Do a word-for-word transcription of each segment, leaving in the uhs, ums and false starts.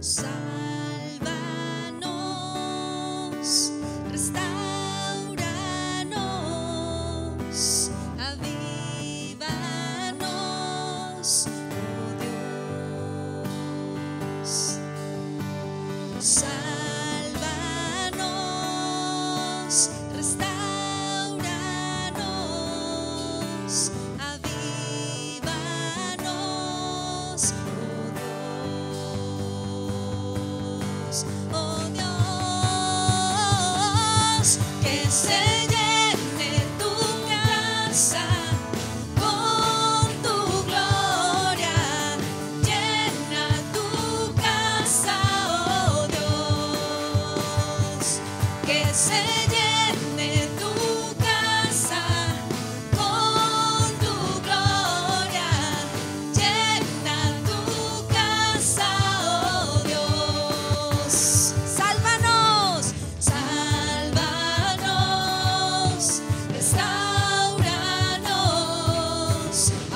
Sálvanos, restauranos, avívanos, oh Dios. Sálvanos, restauranos, avívanos, oh Dios, que se llene tu casa con tu gloria, llena tu casa, oh Dios, que se llene tu casa con tu gloria, llena tu casa, oh Dios. Sálvanos, sálvanos, restauranos,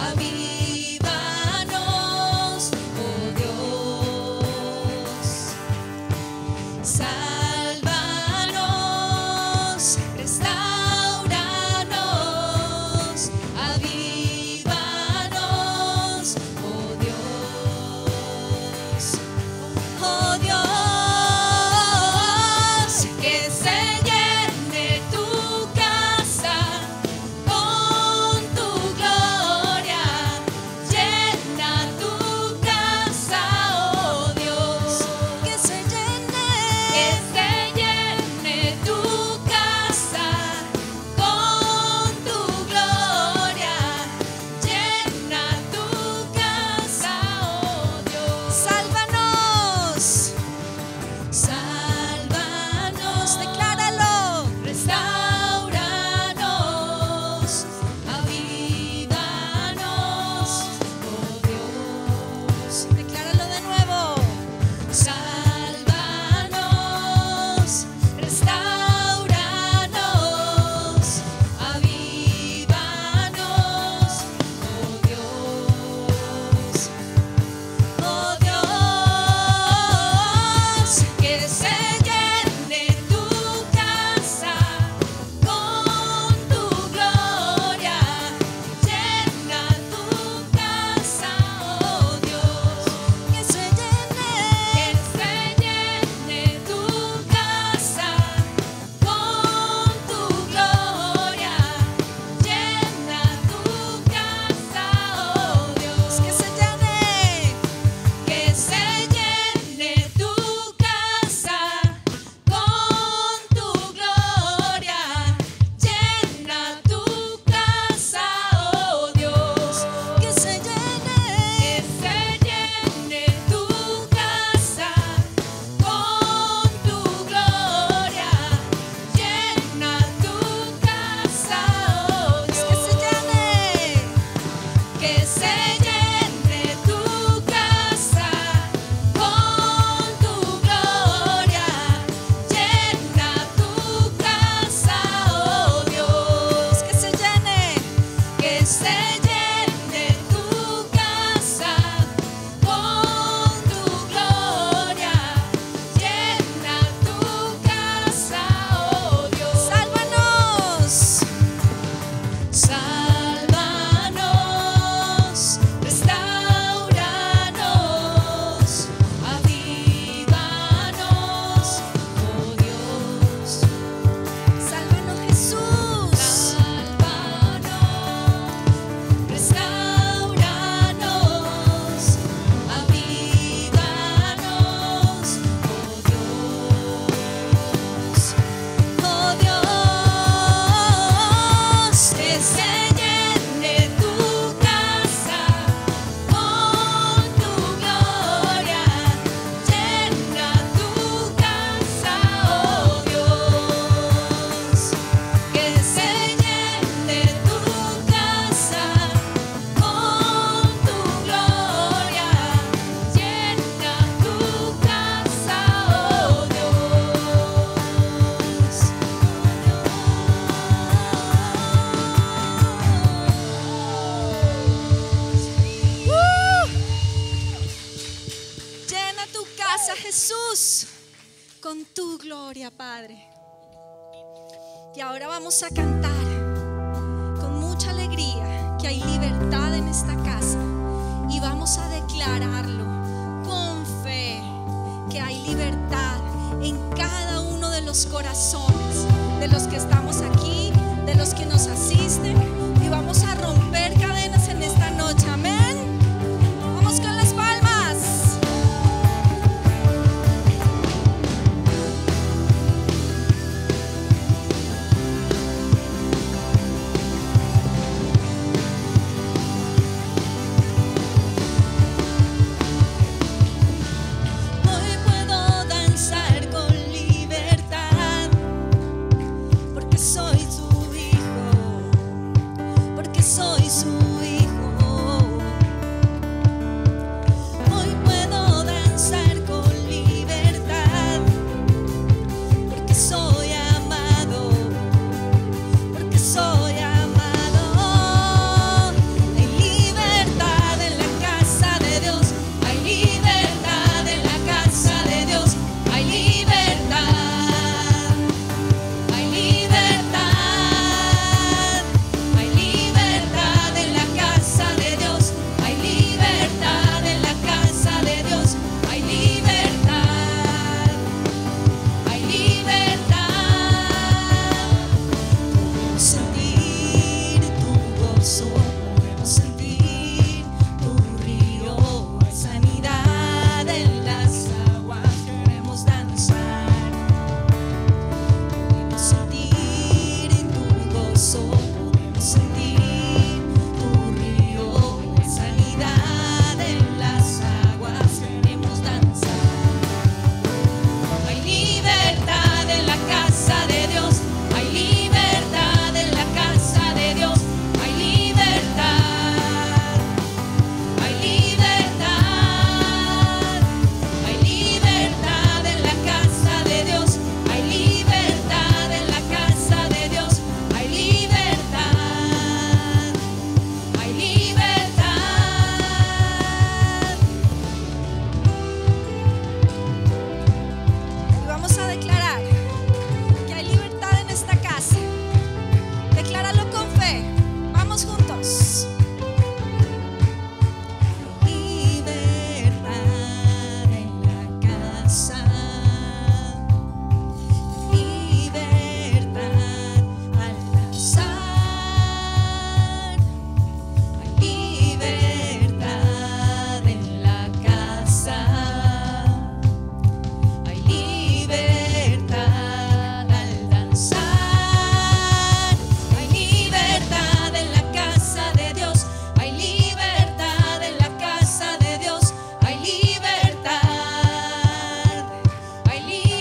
avívanos, oh Dios. Sálvanos, restauranos, avívanos, oh Dios. Oh Dios, que se llene tu casa con tu gloria, llena tu casa, oh Dios, que se llene, que se llene tu casa con tu gloria, llena tu casa, oh Dios. Sálvanos, sálvanos, decláralo, restauranos, avívanos, oh Dios, decláralo de nuevo. Sálvanos, restauranos, avívanos, oh Dios. Oh Dios, que se llene tu casa con tu gloria, llena tu casa, oh Dios. casa, Jesús, con tu gloria, Padre. Y ahora vamos a cantar con mucha alegría que hay libertad en esta casa. Y vamos a declararlo con fe, que hay libertad en cada uno de los corazones, de los que estamos aquí, de los que nos asisten. Y vamos a romper cadenas en esta noche, amén. Vamos con las palmas. Hoy puedo danzar con libertad, porque soy su hijo, porque soy su hijo. Hoy puedo danzar con libertad, porque soy amado, porque soy amado. Hay libertad en la casa de Dios, hay libertad en la casa de Dios, hay libertad, hay libertad, hay libertad en la casa de Dios, hay libertad en la casa de Dios, hay libertad, hay libertad. Podemos sentir tu gozo, podemos sentir tu río, hay sanidad en las aguas, queremos danzar. Podemos sentir tu gozo, podemos sentir tu río, hay sanidad en las aguas, queremos danzar. Hay libertad en la casa de Dios, hay libertad en la casa de Dios, hay libertad, hay libertad, hay libertad en la casa de Dios, hay libertad en la casa de Dios, hay libertad, hay libertad. Y vamos a declarar que hay libertad en esta casa. Decláralo con fe. Vamos juntos. Libertad en la casa, libertad al danzar, hay libertad en la casa, hay libertad al danzar, hay libertad en la casa de Dios, hay libertad en la casa de Dios, hay libertad, hay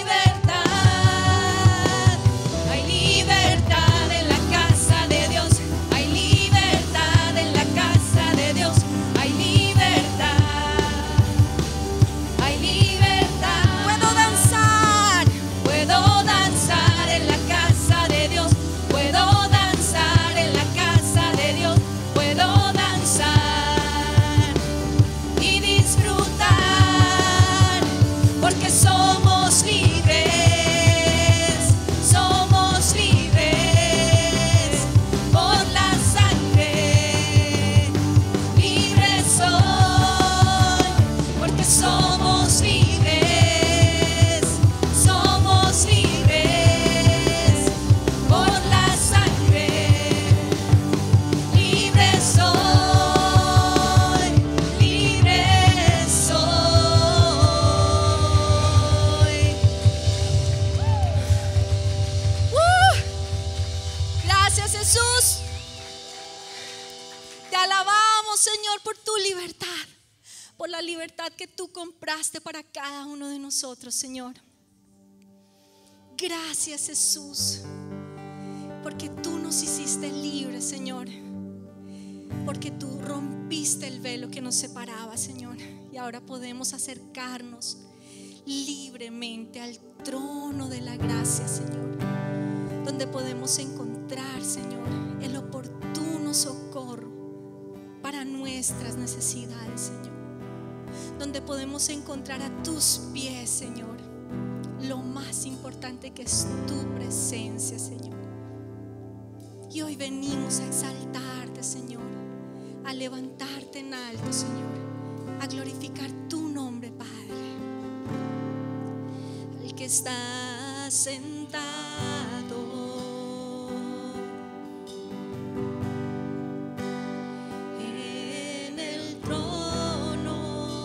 libertad, hay libertad en la casa de Dios, hay libertad en la casa de Dios, hay libertad, hay libertad. Puedo danzar. Puedo danzar en la casa de Dios, puedo danzar en la casa de Dios, puedo danzar y disfrutar, porque somos libres, somos libres por la sangre, libres soy, porque somos libres, somos libres por la sangre, libres soy, libres soy. ¡Uh! Gracias, Jesús. Te alabamos, Señor, por tu libertad, por la libertad que tú compraste para cada uno de nosotros, Señor. Gracias, Jesús, porque tú nos hiciste libres, Señor, porque tú rompiste el velo que nos separaba, Señor, y ahora podemos acercarnos libremente al trono de la gracia, Señor, donde podemos encontrar, Señor, el oportuno socorro para nuestras necesidades, Señor. donde podemos encontrar a tus pies, Señor, lo más importante que es tu presencia, Señor. Y hoy venimos a exaltarte, Señor, a levantarte en alto, Señor, a glorificar tu nombre, Padre. El que está sentado en el trono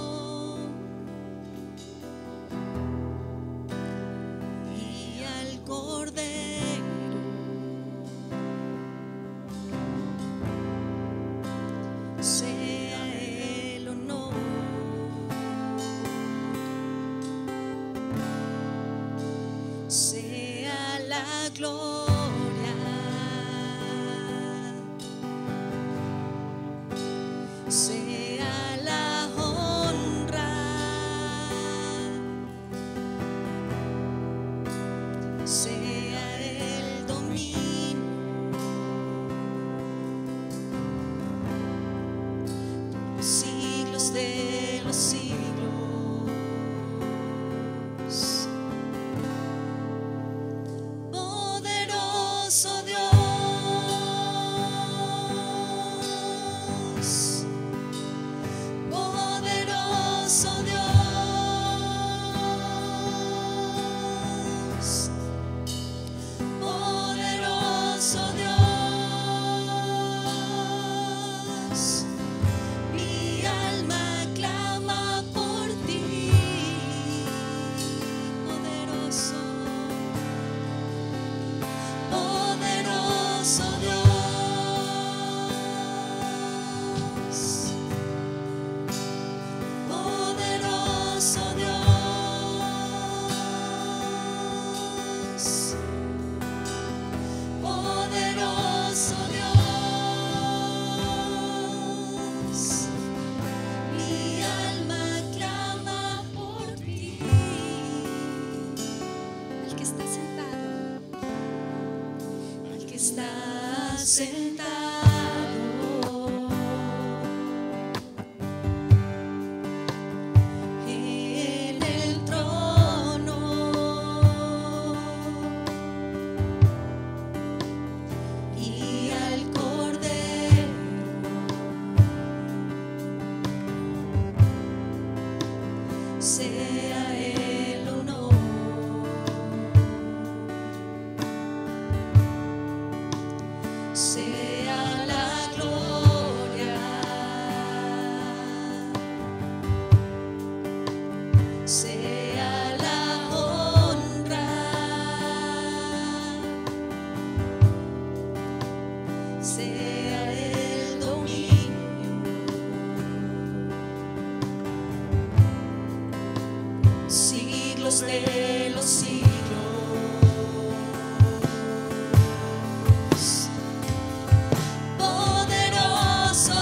y al Cordero, sea el honor, sea la gloria, sea la honra, sea el dominio por los siglos de los siglos. Poderoso Dios, poderoso Dios, poderoso Dios, mi alma clama por ti, poderoso, poderoso Dios, poderoso Dios, poderoso Dios, mi alma clama por ti. El que está sentado, el que está sentado en el trono y al Cordero, sea el honor, sea la gloria, sea la honra, sea el dominio, siglos de los siglos. Poderoso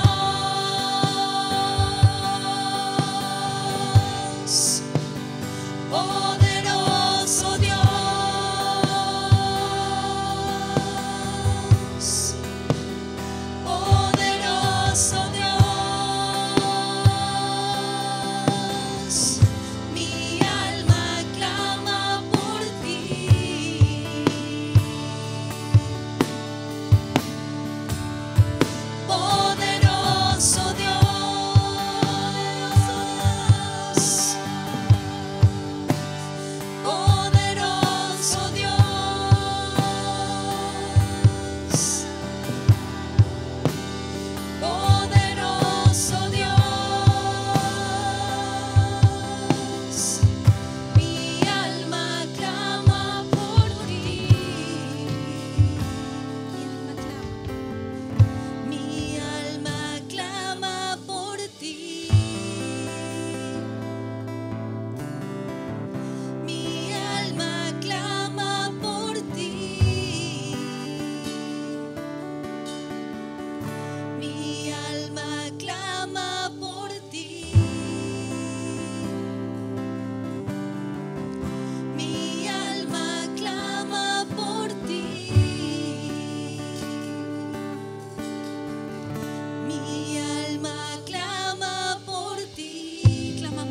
Dios, poderoso Dios, poderoso Dios, mi alma clama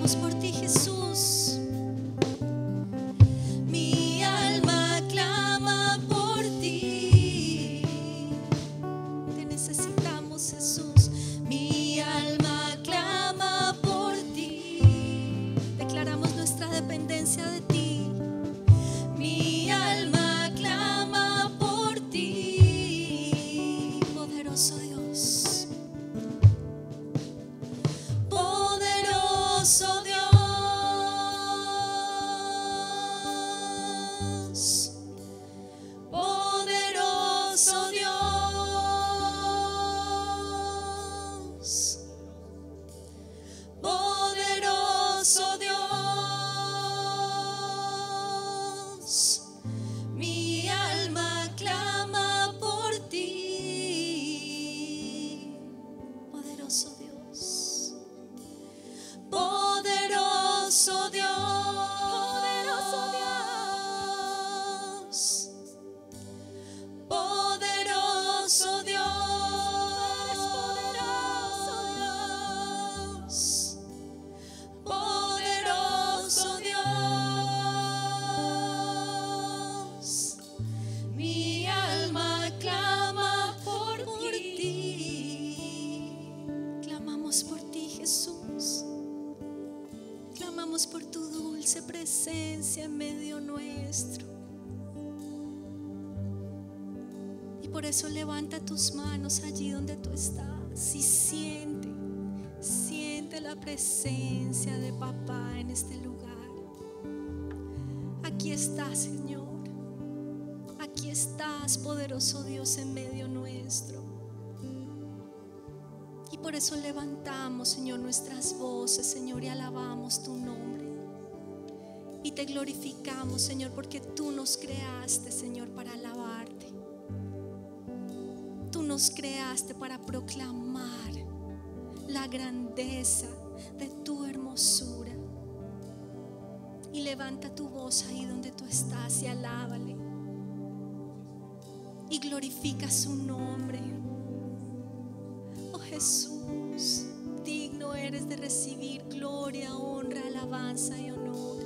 Clamamos por ti, Jesús. Mi alma clama por ti. Te necesitamos, Jesús. Mi alma clama por ti. Declaramos nuestra dependencia de ti. Mi alma clama por ti. Poderoso Dios. Poderoso Dios. Poderoso Dios. Poderoso Dios. Mi alma clama por ti. Poderoso Dios. Poderoso Dios. Poderoso Dios. Poderoso Dios. Poderoso Dios. Mi alma clama por ti. Clamamos por ti, Jesús. Clamamos por tu dulce presencia en medio nuestro. Y por eso levanta tus manos allí donde tú estás y siente, siente la presencia de papá en este lugar. Aquí estás, Señor. Aquí estás, poderoso Dios, en medio nuestro. Y por eso levantamos, Señor, nuestras voces, Señor, y alabamos tu nombre. Y te glorificamos, Señor, porque tú nos creaste, Señor, para alabarte. Tú nos creaste para proclamar la grandeza de tu hermosura. Y levanta tu voz ahí donde tú estás y alábale. Y glorifica su nombre. Oh Jesús, digno eres de recibir gloria, honra, alabanza y honor.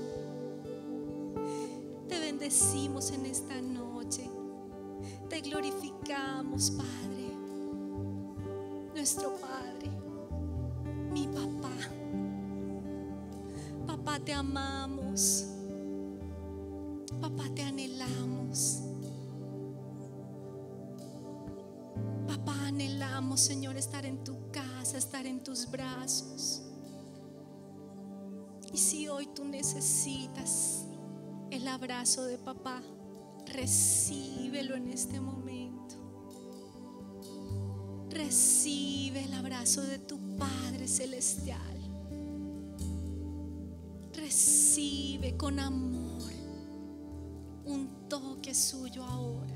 Te bendecimos en esta noche. Te glorificamos, Padre, nuestro Padre, mi papá. Papá, te amamos. Papá, te anhelamos. Papá, anhelamos, Señor, estar en tu casa, estar en tus brazos. Y si hoy tú necesitas el abrazo de papá, recíbelo en este momento. Recibe el abrazo de tu Padre Celestial. Recibe con amor un toque suyo ahora.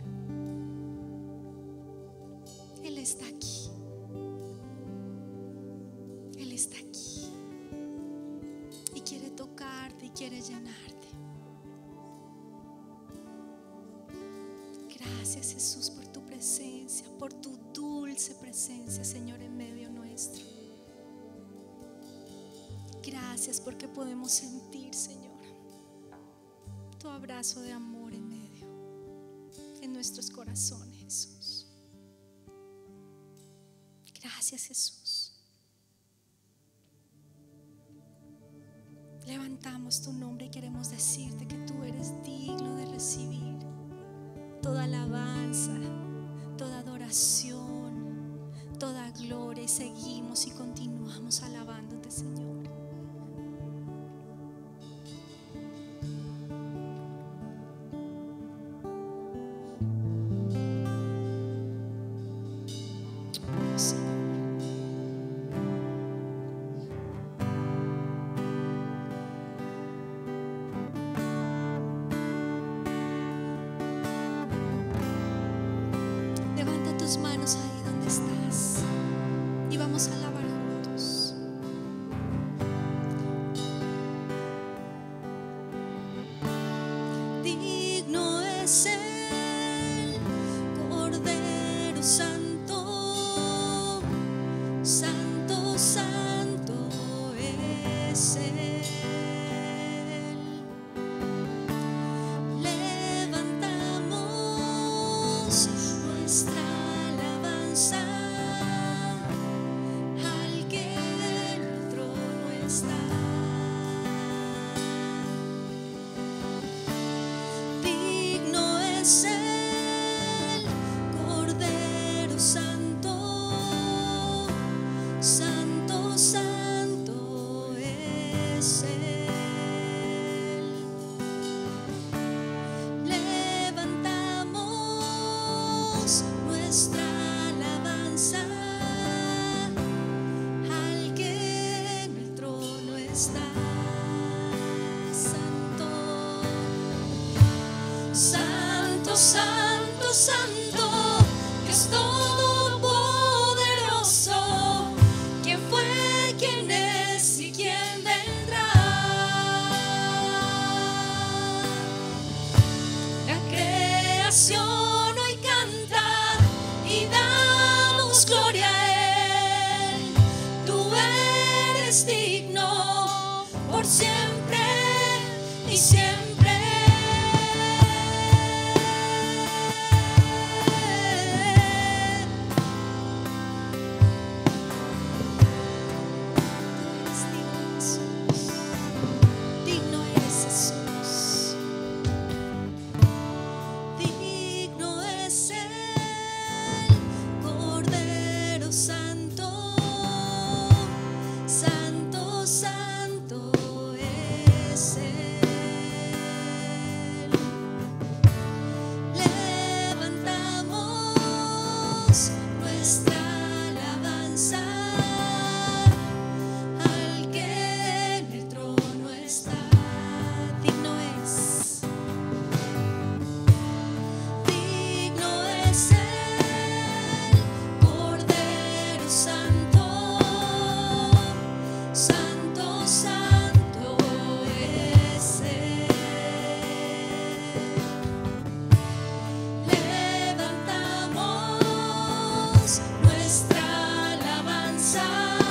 Él está aquí. Él está aquí. Y quiere tocarte y quiere llenarte. Gracias, Jesús, por tu presencia, por tu dulce presencia, Señor, en medio nuestro. Gracias porque podemos sentir, Señor, tu abrazo de amor en medio, en nuestros corazones, Jesús. Gracias, Jesús. Levantamos tu nombre y queremos decirte que tú eres digno de recibir toda alabanza, toda adoración, toda gloria. Y seguimos y continuamos alabándote, Señor. Tus manos ahí donde estás y vamos a alabar juntos. está. Digno es el Cordero Santo, Santo, Santo es Él. Levantamos nuestra alabanza al que en el trono está. Santo, Santo, Santo, Santo, Dios Todopoderoso, ¿quién fue, quién es y quién vendrá? La creación hoy canta y damos gloria a Él. Tú eres digno por siempre y siempre. Digno eres Jesús, digno es el Cordero Santo, Santo, Santo es Él. Levantamos nuestra alabanza al que en el trono está. Digno es, digno es el Cordero Santo, Santo, Santo es Él. Levantamos nuestra alabanza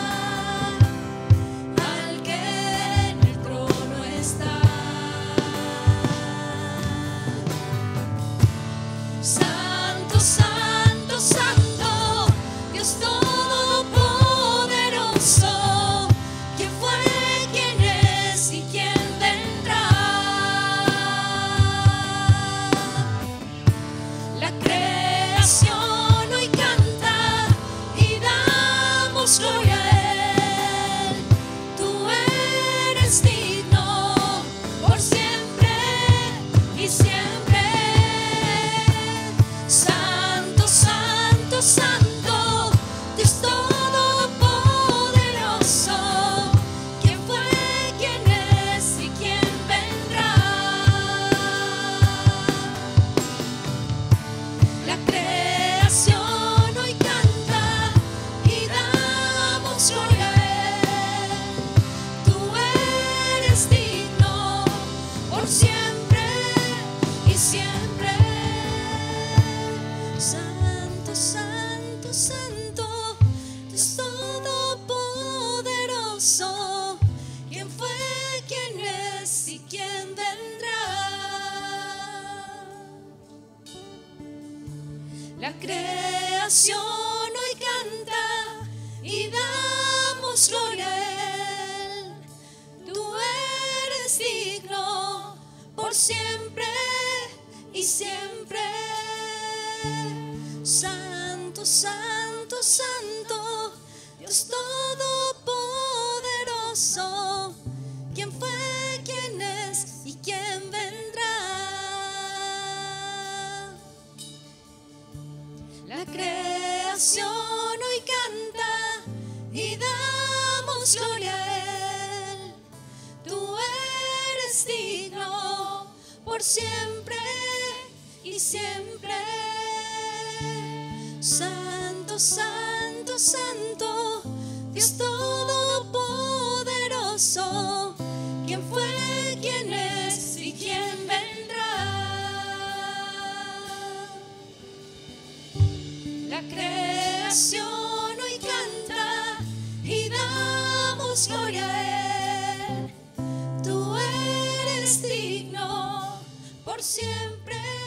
al que en el trono está. Santo, Santo, Santo, Dios Todopoderoso, ¿quién fue, quién es y quién vendrá? La creación hoy canta y damos gloria a Él. Tú eres digno por siempre y siempre. Santo, Santo, Santo, Dios Todopoderoso, ¿quién fue, quién es y quién vendrá? La creación hoy canta y damos gloria a Él. Tú eres digno por siempre y siempre. Santo, Santo, Santo, Dios Todopoderoso, ¿quién fue, quién es y quién vendrá? La creación hoy canta y damos gloria a Él. Tú eres digno por siempre y siempre. Santo, Santo, Santo, Dios Todopoderoso, ¿quién fue, quién es y quién vendrá? La creación hoy canta y damos gloria a Él. Tú eres digno por siempre y siempre. Santo, Santo, Santo, Dios Todopoderoso, ¿quién fue, quién es y quién vendrá? La creación hoy canta y damos gloria a Él. Tú eres digno por siempre